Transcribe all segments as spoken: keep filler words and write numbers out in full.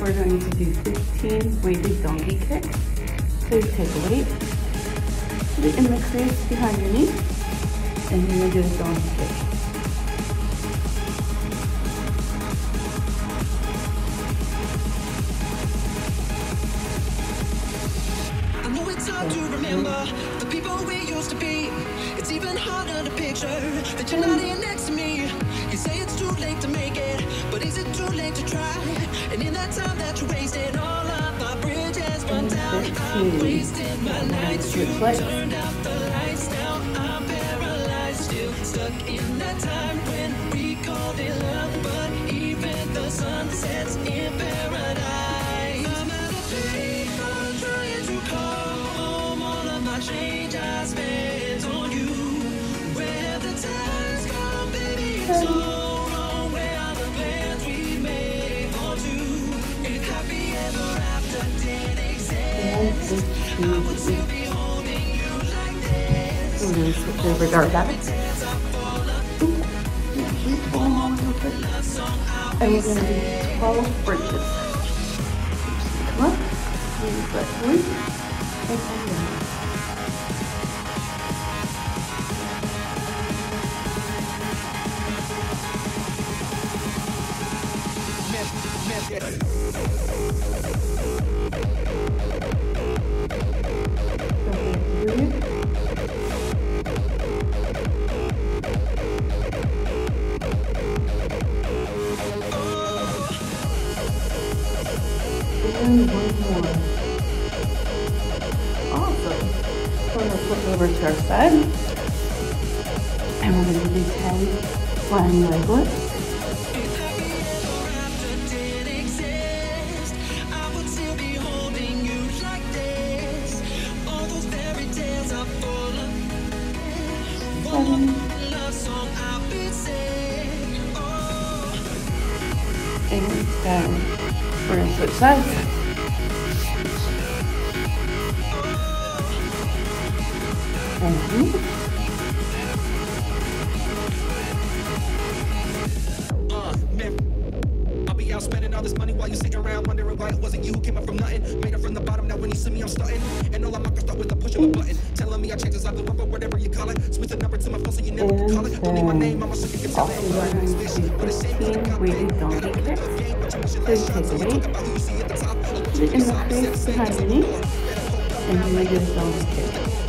we're going to do fifteen weighted donkey kicks. So you take a weight, put it in the crease behind your knee, and you're going to do a donkey kick. I know it's hard to remember the people we used to be. It's even harder to picture that you're not here next to me. You say it's too late to make it, but is it too late to try? And in that time that you wasted, all of my bridges burned down. I wasted my nights, you turned out the lights. Now I'm paralyzed, still stuck in that time when we called it love. But even the sun sets in paradise. I'm at a place, I'm trying to call home. All of my change I spent on you. Where the time's gone, baby, it's all wrong. Where are the plans we made for two? If happy ever after did exist, I would still be holding you like this. We're going to switch over to our back. And we're going to do twelve bridges. Come up, use that point, and come down. And one more. Awesome. We're going to flip over to our side. And we're going to do ten flying leg lifts. Seven. And down. We're going to switch sides. And uh, man, I'll be out spending all this money while you sitting around wondering why it wasn't you who came up from nothing. Made it from the bottom, now when you see me, I'm starting. And all I'm not gonna start with the push of a button. Telling me I changed as I blew up or whatever you call it. Switch the number to my phone so you never can call it. Don't need my name, I'm a sucker, can tell it. fifteen weighted donkey kicks. So you take a weight, put it in the crease behind your knee, and you're going to do a donkey kick.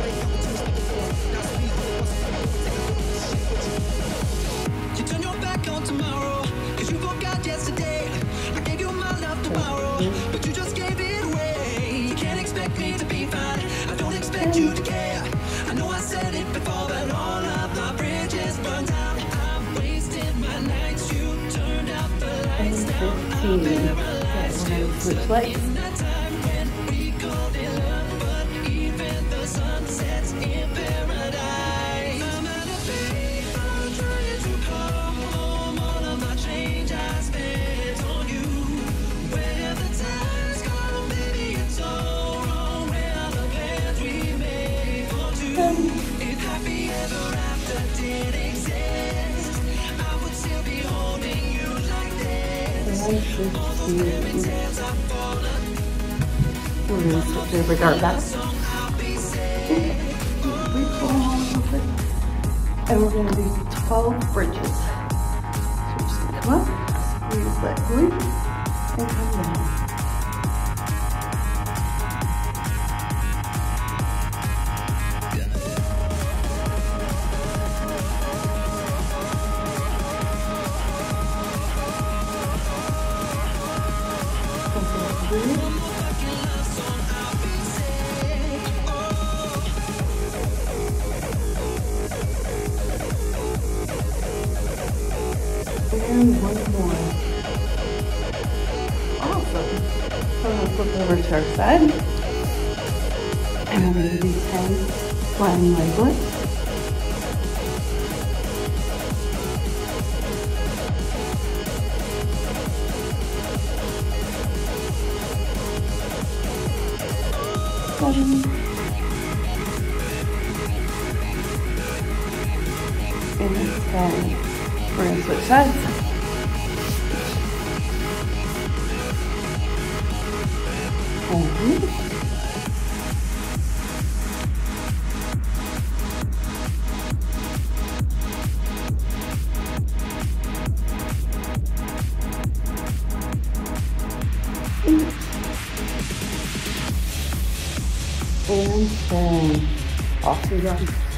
You turn your back on tomorrow, cause you forgot yesterday. I gave you my love to borrow, but you just gave it away. You can't expect me to be fine, I don't expect you to care. I know I said it before, but all of my bridges burned down. I've wasted my nights, you turned out the lights. Now I'm paralyzed, still stuck in that time when we called it love. But even the sun sets in paradise. I'm at a place, I'm trying to call home. All of my change I spent on you. Where the time's gone, baby, it's all wrong. Where are the plans we made for two? If happy ever after did exist, I would still be holding you like this. All those fairy tales I've fallen. We're going to switch over to our back. And we're going to do twelve bridges. So we're just going to come up, squeeze that glute, and come down. Breathe. And one more. Awesome. So I'm going to flip over to our side. And I'm going to do ten flying leg lifts. Seven. And ten. We're going to switch sides. harmless. And ten. Off we go.